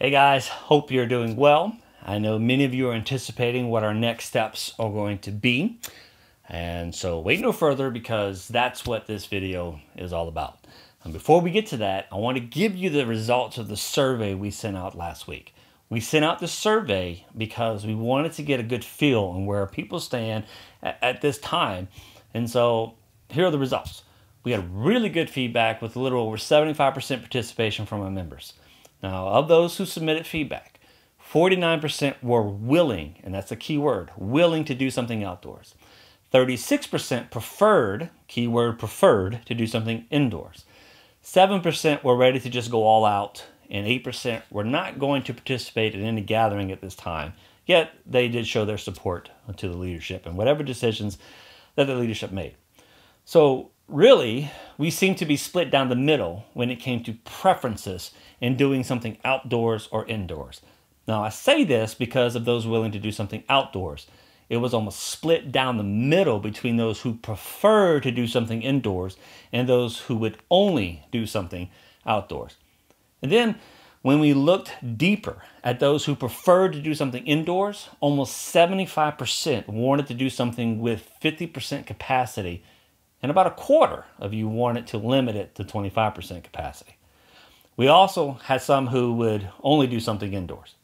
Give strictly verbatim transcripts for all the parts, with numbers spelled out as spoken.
Hey guys, hope you're doing well. I know many of you are anticipating what our next steps are going to be. And so wait no further because that's what this video is all about. And before we get to that, I want to give you the results of the survey we sent out last week. We sent out the survey because we wanted to get a good feel on where people stand at, at this time. And so here are the results. We had really good feedback with a little over seventy-five percent participation from our members. Now, of those who submitted feedback, forty-nine percent were willing, and that's a key word, willing to do something outdoors. thirty-six percent preferred, keyword preferred, to do something indoors. seven percent were ready to just go all out, and eight percent were not going to participate in any gathering at this time. Yet, they did show their support to the leadership and whatever decisions that the leadership made. So, really, we seem to be split down the middle when it came to preferences in doing something outdoors or indoors. Now, I say this because of those willing to do something outdoors. It was almost split down the middle between those who prefer to do something indoors and those who would only do something outdoors. And then, when we looked deeper at those who preferred to do something indoors, almost seventy-five percent wanted to do something with fifty percent capacity, and about a quarter of you wanted to limit it to twenty-five percent capacity. We also had some who would only do something indoors.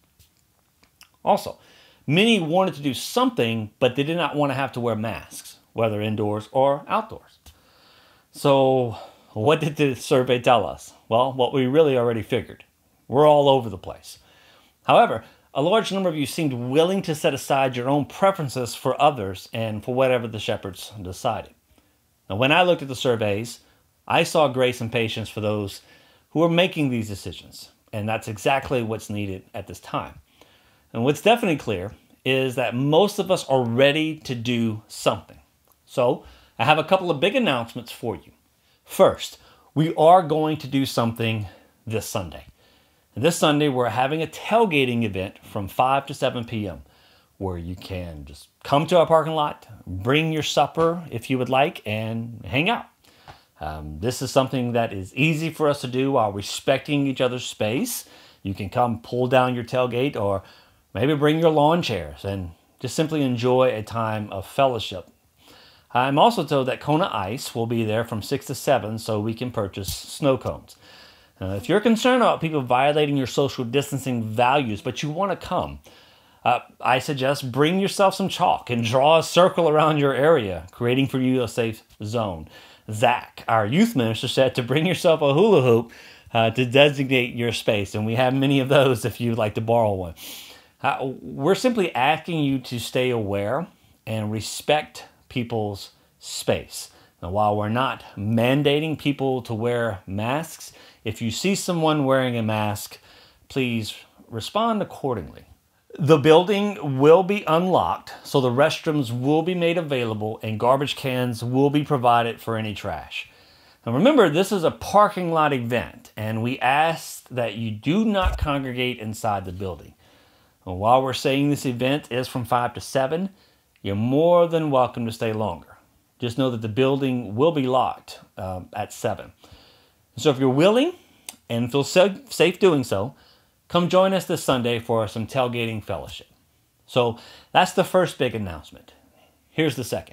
Also, many wanted to do something, but they did not want to have to wear masks, whether indoors or outdoors. So, what did the survey tell us? Well, what we really already figured. We're all over the place. However, a large number of you seemed willing to set aside your own preferences for others and for whatever the shepherds decided. Now, when I looked at the surveys, I saw grace and patience for those who are making these decisions, and that's exactly what's needed at this time. And what's definitely clear is that most of us are ready to do something. So, I have a couple of big announcements for you. First, we are going to do something this Sunday. And this Sunday, we're having a tailgating event from five to seven p m where you can just come to our parking lot, bring your supper if you would like, and hang out. Um, this is something that is easy for us to do while respecting each other's space. You can come pull down your tailgate or maybe bring your lawn chairs and just simply enjoy a time of fellowship. I'm also told that Kona Ice will be there from six to seven so we can purchase snow cones. Uh, if you're concerned about people violating your social distancing values, but you want to come, uh, I suggest bring yourself some chalk and draw a circle around your area, creating for you a safe zone. Zach, our youth minister, said to bring yourself a hula hoop uh, to designate your space, and we have many of those if you'd like to borrow one. Uh, we're simply asking you to stay aware and respect people's space. Now, while we're not mandating people to wear masks, if you see someone wearing a mask, please respond accordingly. The building will be unlocked, so the restrooms will be made available and garbage cans will be provided for any trash. Now remember, this is a parking lot event, and we ask that you do not congregate inside the building. And while we're saying this event is from five to seven, you're more than welcome to stay longer. Just know that the building will be locked um, at seven. So if you're willing and feel safe doing so, come join us this Sunday for some tailgating fellowship. So that's the first big announcement. Here's the second.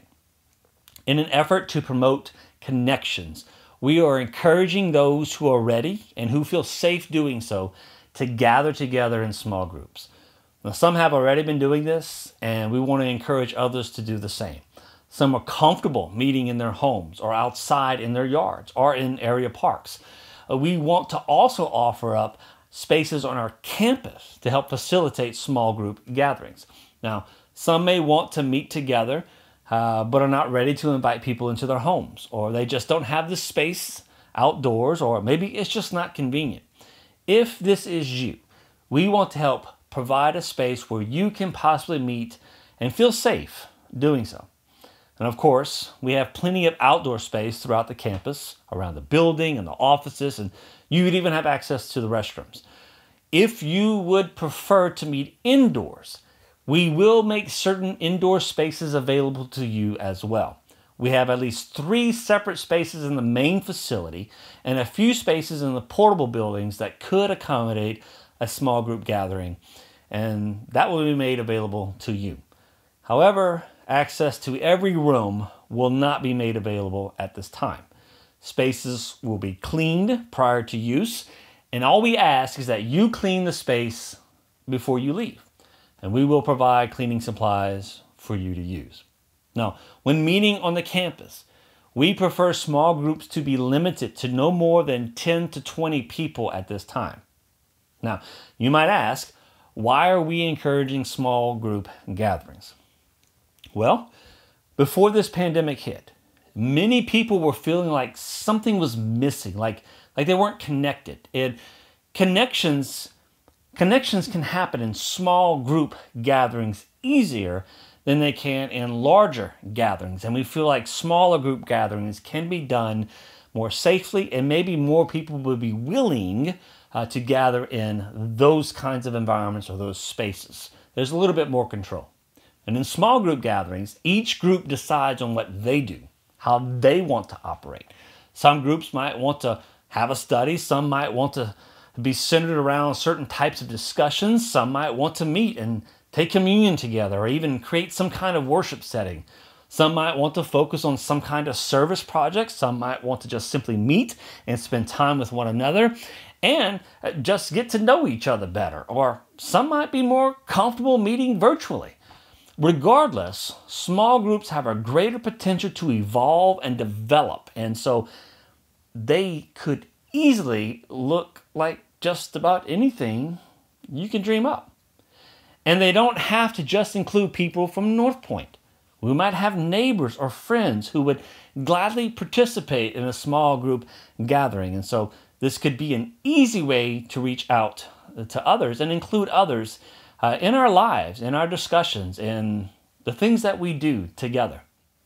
In an effort to promote connections, we are encouraging those who are ready and who feel safe doing so to gather together in small groups. Now, some have already been doing this, and we want to encourage others to do the same. Some are comfortable meeting in their homes or outside in their yards or in area parks. Uh, we want to also offer up spaces on our campus to help facilitate small group gatherings. Now, some may want to meet together, uh, but are not ready to invite people into their homes, or they just don't have the space outdoors, or maybe it's just not convenient. If this is you, we want to help provide a space where you can possibly meet and feel safe doing so. And of course, we have plenty of outdoor space throughout the campus, around the building and the offices, and you would even have access to the restrooms. If you would prefer to meet indoors, we will make certain indoor spaces available to you as well. We have at least three separate spaces in the main facility and a few spaces in the portable buildings that could accommodate a small group gathering, and that will be made available to you. However, access to every room will not be made available at this time. Spaces will be cleaned prior to use, and all we ask is that you clean the space before you leave, and we will provide cleaning supplies for you to use. Now, when meeting on the campus, we prefer small groups to be limited to no more than ten to twenty people at this time. Now, you might ask, why are we encouraging small group gatherings? Well, before this pandemic hit, many people were feeling like something was missing, like, like they weren't connected. And connections, connections can happen in small group gatherings easier than they can in larger gatherings. And we feel like smaller group gatherings can be done more safely, and maybe more people will be willing uh, to gather in those kinds of environments or those spaces. There's a little bit more control. And in small group gatherings, each group decides on what they do, how they want to operate. Some groups might want to have a study. Some might want to be centered around certain types of discussions. Some might want to meet and take communion together, or even create some kind of worship setting. Some might want to focus on some kind of service project. Some might want to just simply meet and spend time with one another and just get to know each other better. Or some might be more comfortable meeting virtually. Regardless, small groups have a greater potential to evolve and develop, and so they could easily look like just about anything you can dream up. And they don't have to just include people from North Point. We might have neighbors or friends who would gladly participate in a small group gathering, and so this could be an easy way to reach out to others and include others Uh, in our lives, in our discussions, in the things that we do together.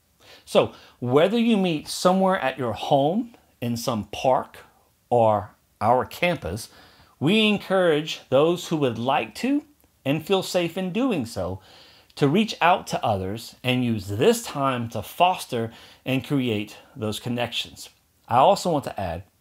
So whether you meet somewhere at your home, in some park, or our campus, we encourage those who would like to and feel safe in doing so to reach out to others and use this time to foster and create those connections. I also want to add,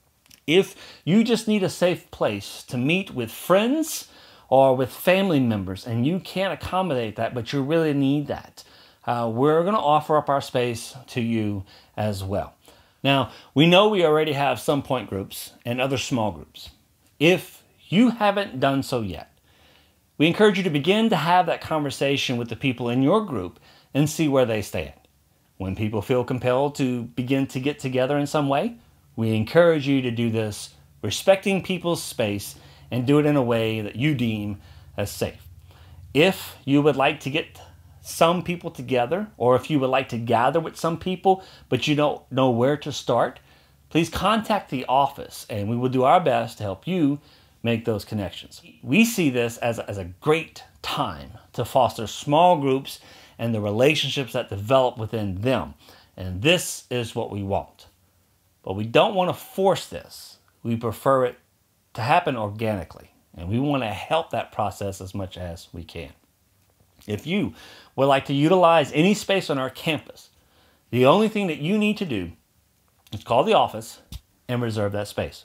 if you just need a safe place to meet with friends or with family members, and you can't accommodate that, but you really need that, uh, we're going to offer up our space to you as well. Now, we know we already have some point groups and other small groups. If you haven't done so yet, we encourage you to begin to have that conversation with the people in your group and see where they stand. When people feel compelled to begin to get together in some way, we encourage you to do this respecting people's space and do it in a way that you deem as safe. If you would like to get some people together, or if you would like to gather with some people, but you don't know where to start, please contact the office and we will do our best to help you make those connections. We see this as a, as a great time to foster small groups and the relationships that develop within them. And this is what we want. But we don't want to force this. We prefer it to happen organically, and we want to help that process as much as we can. If you would like to utilize any space on our campus, the only thing that you need to do is call the office and reserve that space.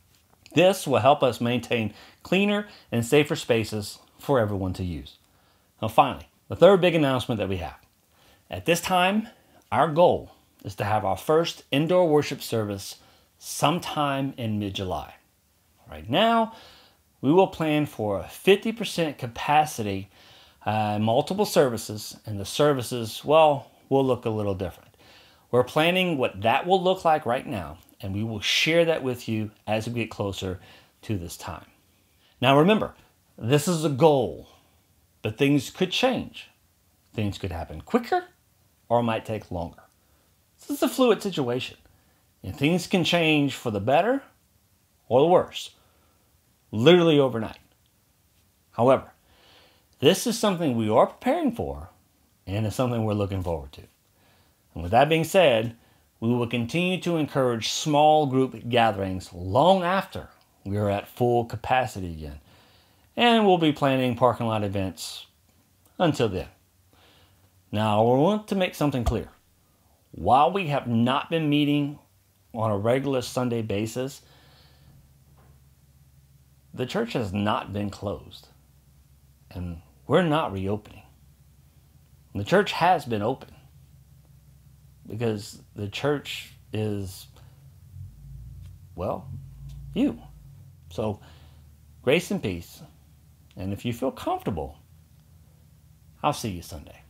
This will help us maintain cleaner and safer spaces for everyone to use. Now finally, the third big announcement that we have. At this time, our goal is to have our first indoor worship service sometime in mid-July. Right now, we will plan for a fifty percent capacity, uh, multiple services, and the services, well, will look a little different. We're planning what that will look like right now, and we will share that with you as we get closer to this time. Now remember, this is a goal, but things could change. Things could happen quicker, or it might take longer. This is a fluid situation, and things can change for the better or the worse, literally overnight. However, this is something we are preparing for, and it's something we're looking forward to. And with that being said, we will continue to encourage small group gatherings long after we are at full capacity again. And we'll be planning parking lot events until then. Now, I want to make something clear. While we have not been meeting on a regular Sunday basis, the church has not been closed, and we're not reopening. The church has been open because the church is, well, you. So, grace and peace. And if you feel comfortable, I'll see you Sunday.